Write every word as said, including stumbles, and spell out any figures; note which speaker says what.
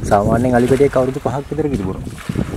Speaker 1: සාමාන්‍යයෙන් අලි පැටියෙක් අවුරුදු පහක් විතර කිරි බොනවා.